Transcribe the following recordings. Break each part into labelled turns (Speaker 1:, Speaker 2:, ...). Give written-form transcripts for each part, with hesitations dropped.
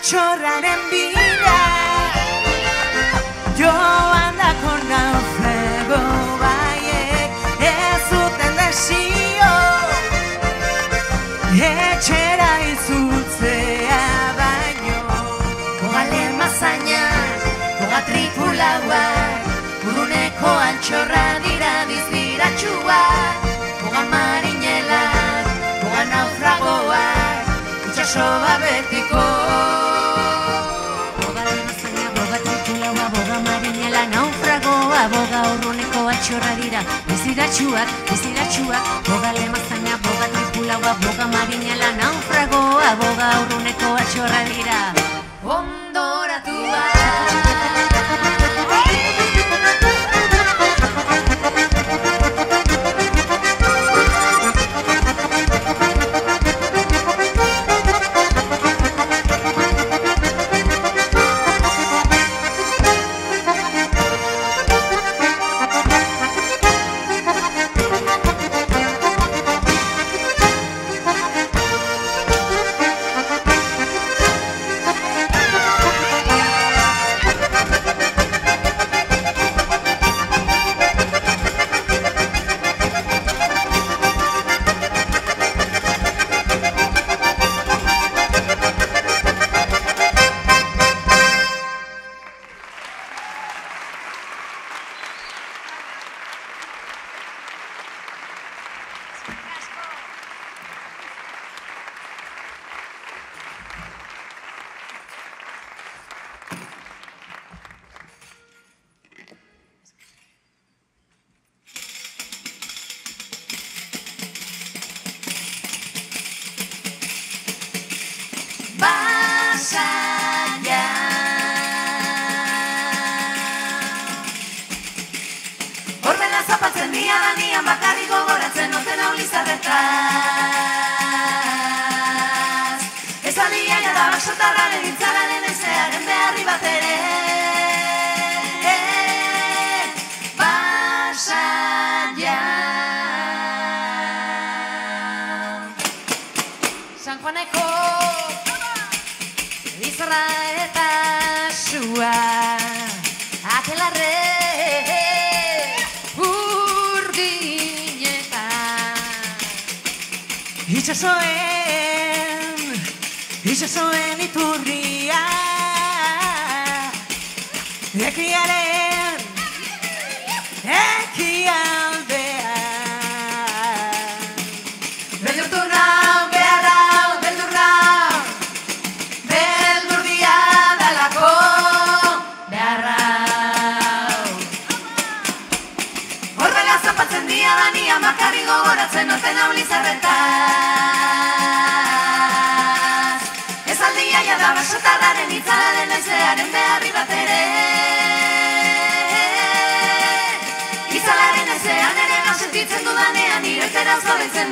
Speaker 1: altxorraren bila joan dako naufrago baiek ez zuten desio etxera itzultzea baino Gogale mazainak, goga tripulauak urruneko altxorra dira diziratxuak goga marinelak, goga naufragoak itxasoa betiko Gogale mazainak, goga tripulaua, boga marinela naufragoa boga urruneko altxorra dira diziratxuak Gogale mazainak, boga tripulaua, boga marinela naufragoa boga urruneko altxorra dira ondoratu bakarrik gogoratzen noten hau lizarretaz Ez aldia jada basotarraren intzalaren ezearen beharri bat ere Basaia San Juaneko Lizarra eta sua Akelarre Itxasoen iturria Ekiaren ekialdea Beldurtu nau, behar hau, beldur nau Beldur dia dalako behar hau Horbela zapatzen dia dania makarri gogoratzen noten hau lizarretaz Ez aldia jada basotarraren itzalaren ezearen beharri bat ere Itzalaren ezean ere sentitzen dudanean iroitera zorretzen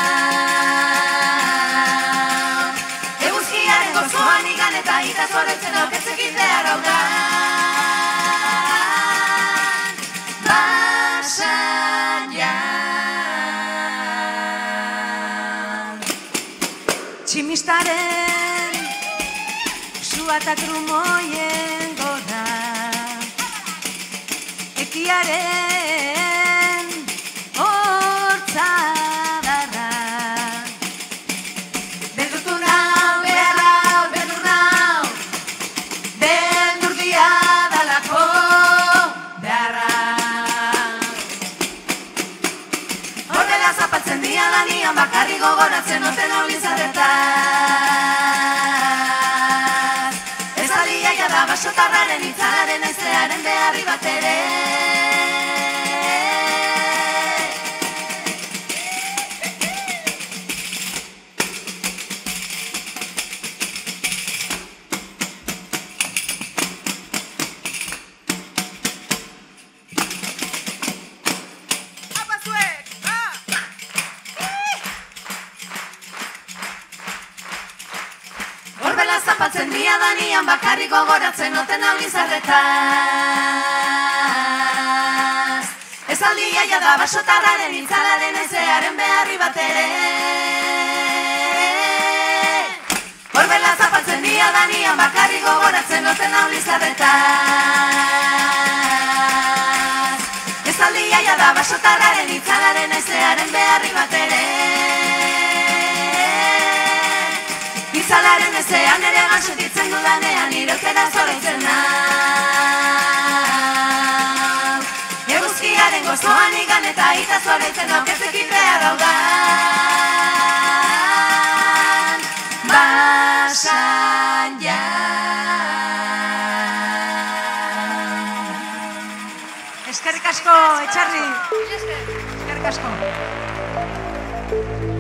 Speaker 1: nau Eguzkiaren gozoan igan eta ita zorretzen auketzekin behar hau da Basaia Tximistaren sua eta grumoien gora Ekiaren hortza darra Beldurtu nau, behar hau, beldur nau Beldur dia dalako beharra Horrela zapatzen dia danian bakarri gogoratzen noten hau lizarretaz Ez alia jada basotarraren itzalaren ezearen beharri bat ere Zapatzen dia danian bakarrik gogoratzen noten hau lizarretaz Ez aldia jada basotarraren itzalaren ezearen beharri bat ere Horbela zapatzen dia danian hortaz. Ez aldia jada basotarraren itzalaren ezearen beharri bat ere. Itzalaren ezean ere gansutitzen dudanean ireukera zoraitzen da. Eguzkiaren gozoan igan eta ita zoraitzen auketzekipea gaudan. Basan ja.
Speaker 2: Eskerrik asko, Etxarri. Eskerrik asko.